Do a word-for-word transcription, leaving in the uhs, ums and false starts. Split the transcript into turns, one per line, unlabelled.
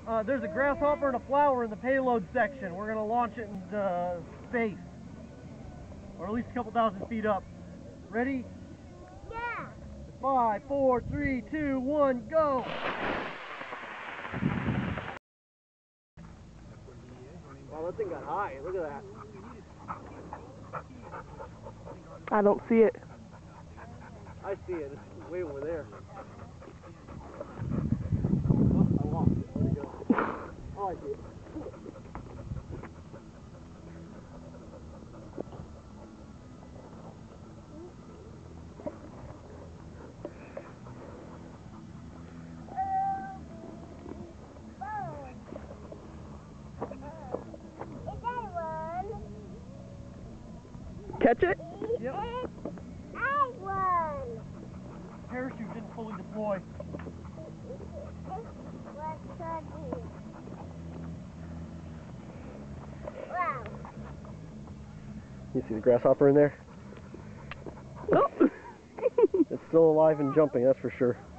Uh, there's a grasshopper and a flower in the payload section. We're going to launch it into space, or at least a couple thousand feet up. Ready?
Yeah.
Five, four, three, two, one, go! Wow, that thing got high. Look at that.
I don't see it.
I see it. It's way over there. Oh, I lost it. Where'd it go? Oh, I see it.
Catch it?
Yep.
I won.
Parachute didn't fully deploy.
Wow.
You see the grasshopper in there?
Oh.
It's still alive and jumping, that's for sure.